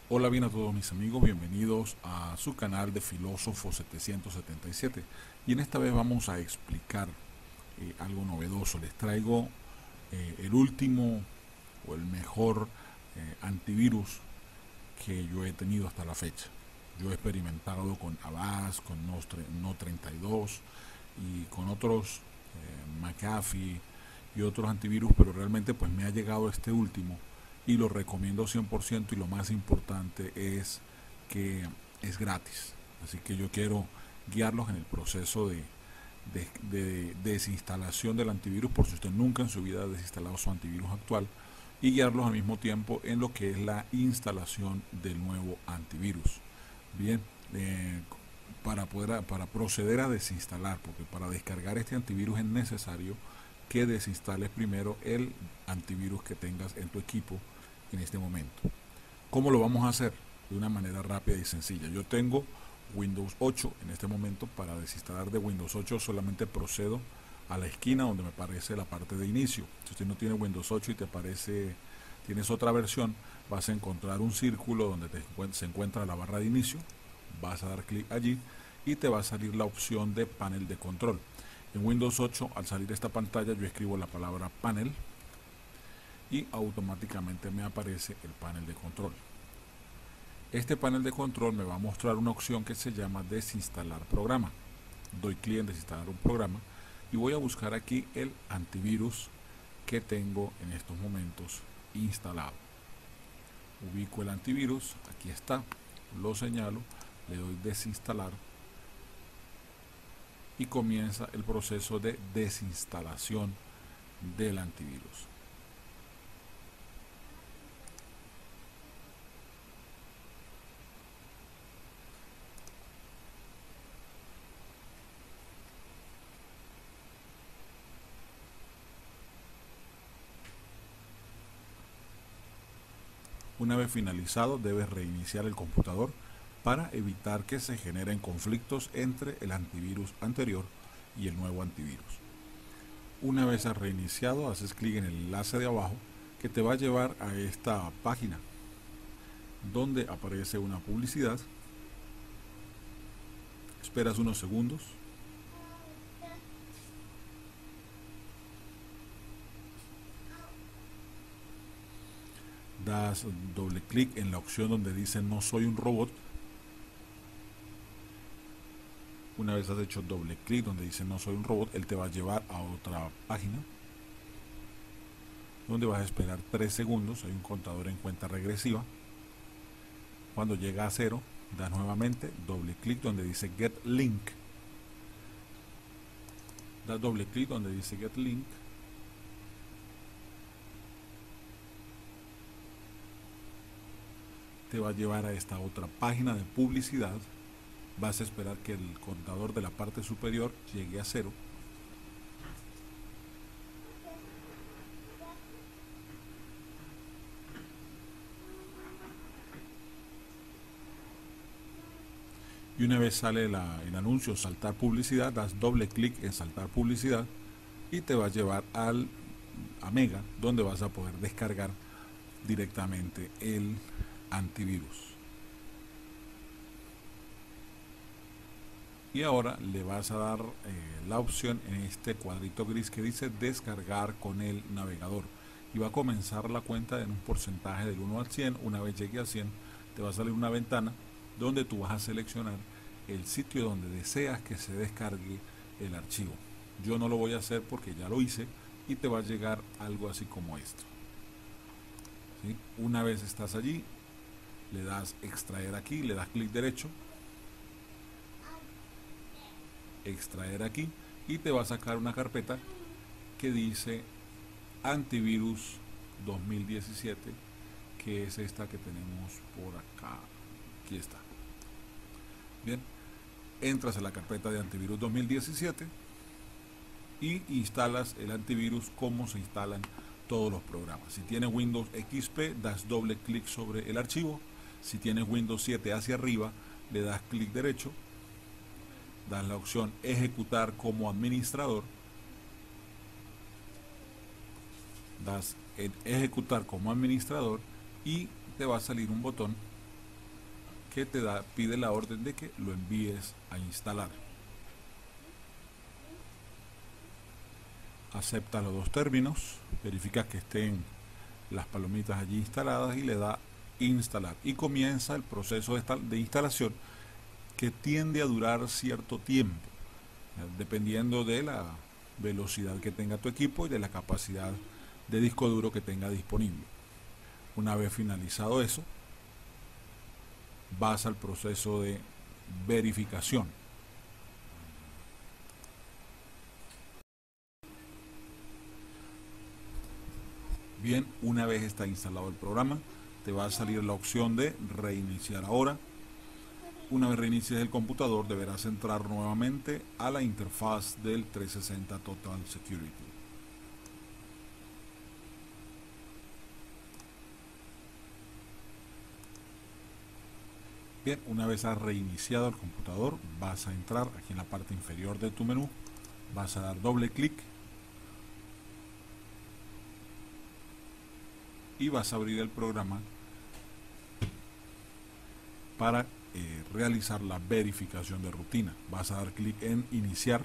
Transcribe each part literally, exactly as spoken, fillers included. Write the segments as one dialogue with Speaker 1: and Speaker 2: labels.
Speaker 1: Hola bien a todos mis amigos, bienvenidos a su canal de Filósofo setecientos setenta y siete y en esta vez vamos a explicar eh, algo novedoso. Les traigo eh, el último o el mejor eh, antivirus que yo he tenido hasta la fecha. Yo he experimentado con Avast, con No treinta y dos y con otros eh, McAfee y otros antivirus, pero realmente pues me ha llegado este último y lo recomiendo cien por ciento, y lo más importante es que es gratis. Así que yo quiero guiarlos en el proceso de, de, de desinstalación del antivirus, por si usted nunca en su vida ha desinstalado su antivirus actual, y guiarlos al mismo tiempo en lo que es la instalación del nuevo antivirus. Bien, eh, para, poder, para proceder a desinstalar, porque para descargar este antivirus es necesario que desinstales primero el antivirus que tengas en tu equipo en este momento. ¿Cómo lo vamos a hacer? De una manera rápida y sencilla. Yo tengo Windows ocho en este momento. Para desinstalar de Windows ocho solamente procedo a la esquina donde me aparece la parte de inicio. Si usted no tiene Windows ocho y te aparece, tienes otra versión, vas a encontrar un círculo donde te, se encuentra la barra de inicio. Vas a dar clic allí y te va a salir la opción de panel de control. En Windows ocho, al salir esta pantalla, yo escribo la palabra panel y automáticamente me aparece el panel de control. Este panel de control me va a mostrar una opción que se llama desinstalar programa. Doy clic en desinstalar un programa y voy a buscar aquí el antivirus que tengo en estos momentos instalado. Ubico el antivirus, aquí está, lo señalo, le doy desinstalar y comienza el proceso de desinstalación del antivirus. Una vez finalizado, debes reiniciar el computador para evitar que se generen conflictos entre el antivirus anterior y el nuevo antivirus. Una vez has reiniciado, haces clic en el enlace de abajo que te va a llevar a esta página donde aparece una publicidad. Esperas unos segundos. Das doble clic en la opción donde dice no soy un robot. Una vez has hecho doble clic donde dice no soy un robot, él te va a llevar a otra página donde vas a esperar tres segundos. Hay un contador en cuenta regresiva. Cuando llega a cero, das nuevamente doble clic donde dice get link. Das doble clic donde dice get link. Te va a llevar a esta otra página de publicidad. Vas a esperar que el contador de la parte superior llegue a cero. Y una vez sale la, el anuncio saltar publicidad, das doble clic en saltar publicidad y te va a llevar al, a Mega, donde vas a poder descargar directamente el antivirus. Y ahora le vas a dar eh, la opción en este cuadrito gris que dice descargar con el navegador, y va a comenzar la cuenta en un porcentaje del uno al cien. Una vez llegue a cien, te va a salir una ventana donde tú vas a seleccionar el sitio donde deseas que se descargue el archivo. Yo no lo voy a hacer porque ya lo hice, y te va a llegar algo así como esto. ¿Sí? Una vez estás allí, le das extraer aquí, le das clic derecho, extraer aquí, y te va a sacar una carpeta que dice antivirus dos mil diecisiete, que es esta que tenemos por acá. Aquí está. Bien, entras a la carpeta de antivirus dos mil diecisiete y instalas el antivirus como se instalan todos los programas. Si tienes Windows X P, das doble clic sobre el archivo. Si tienes Windows siete hacia arriba, le das clic derecho, das la opción ejecutar como administrador, das en ejecutar como administrador y te va a salir un botón que te da, pide la orden de que lo envíes a instalar. Acepta los dos términos, verifica que estén las palomitas allí instaladas y le da instalar, y comienza el proceso de, de instalación, que tiende a durar cierto tiempo dependiendo de la velocidad que tenga tu equipo y de la capacidad de disco duro que tenga disponible. Una vez finalizado eso, vas al proceso de verificación. Bien, una vez está instalado el programa, te va a salir la opción de reiniciar ahora. Una vez reinicies el computador, deberás entrar nuevamente a la interfaz del trescientos sesenta Total Security. Bien, una vez has reiniciado el computador, vas a entrar aquí en la parte inferior de tu menú, vas a dar doble clic y vas a abrir el programa para eh, realizar la verificación de rutina. Vas a dar clic en iniciar.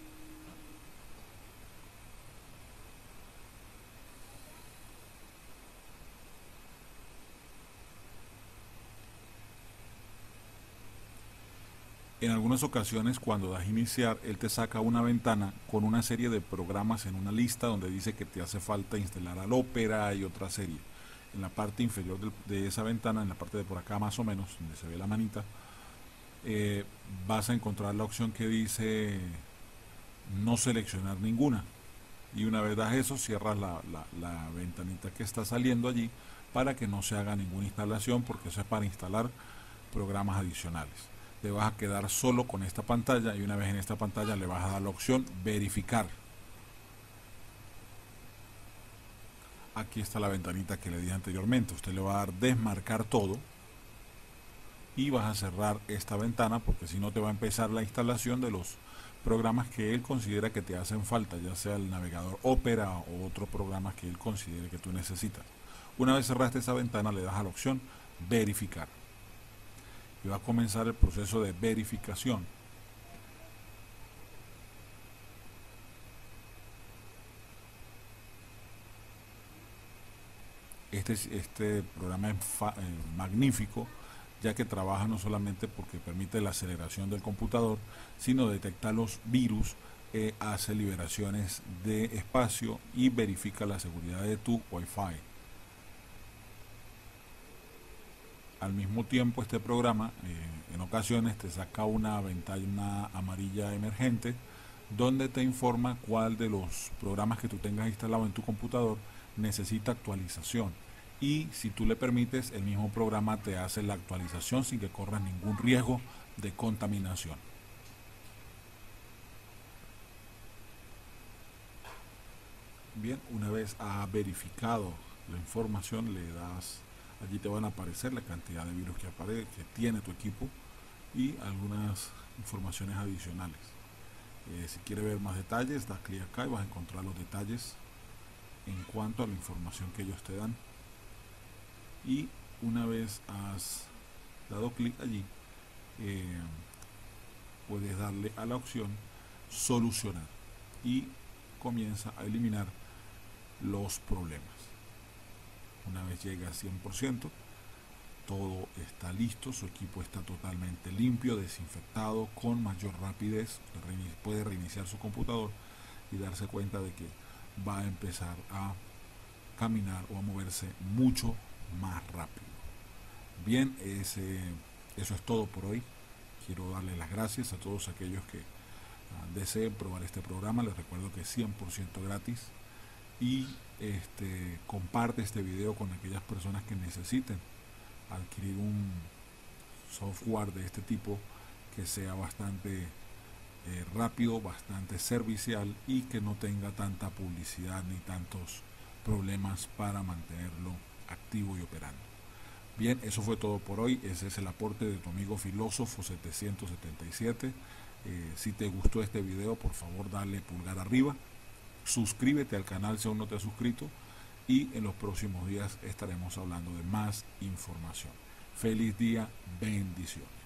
Speaker 1: En algunas ocasiones, cuando das iniciar, él te saca una ventana con una serie de programas en una lista donde dice que te hace falta instalar al Opera y otra serie. En la parte inferior de, de esa ventana, en la parte de por acá más o menos, donde se ve la manita, eh, vas a encontrar la opción que dice no seleccionar ninguna. Y una vez das eso, cierras la, la, la ventanita que está saliendo allí para que no se haga ninguna instalación, porque eso es para instalar programas adicionales. Te vas a quedar solo con esta pantalla y una vez en esta pantalla le vas a dar la opción verificar. Aquí está la ventanita que le dije anteriormente. Usted le va a dar desmarcar todo y vas a cerrar esta ventana, porque si no te va a empezar la instalación de los programas que él considera que te hacen falta, ya sea el navegador Opera o otros programas que él considere que tú necesitas. Una vez cerraste esa ventana, le das a la opción verificar y va a comenzar el proceso de verificación. Este, este programa es fa, eh, magnífico, ya que trabaja no solamente porque permite la aceleración del computador, sino detecta los virus, eh, hace liberaciones de espacio y verifica la seguridad de tu Wi-Fi. Al mismo tiempo, este programa eh, en ocasiones te saca una ventana amarilla emergente donde te informa cuál de los programas que tú tengas instalado en tu computador necesita actualización, y si tú le permites, el mismo programa te hace la actualización sin que corras ningún riesgo de contaminación. Bien, una vez ha verificado la información, le das, allí te van a aparecer la cantidad de virus que aparece, que tiene tu equipo, y algunas informaciones adicionales. Eh, si quieres ver más detalles, das clic acá y vas a encontrar los detalles en cuanto a la información que ellos te dan. Y una vez has dado clic allí, eh, puedes darle a la opción solucionar y comienza a eliminar los problemas. Una vez llega a cien por ciento, todo está listo, su equipo está totalmente limpio, desinfectado, con mayor rapidez, puede reiniciar su computador y darse cuenta de que va a empezar a caminar o a moverse mucho más rápido. Bien, ese, eso es todo por hoy. Quiero darle las gracias a todos aquellos que uh, deseen probar este programa. Les recuerdo que es cien por ciento gratis, y este, comparte este video con aquellas personas que necesiten adquirir un software de este tipo que sea bastante eh, rápido, bastante servicial y que no tenga tanta publicidad ni tantos problemas para mantenerlo activo y operando. Bien, eso fue todo por hoy. Ese es el aporte de tu amigo Filósofo setecientos setenta y siete. Eh, si te gustó este video, por favor dale pulgar arriba, suscríbete al canal si aún no te has suscrito, y en los próximos días estaremos hablando de más información. Feliz día, bendiciones.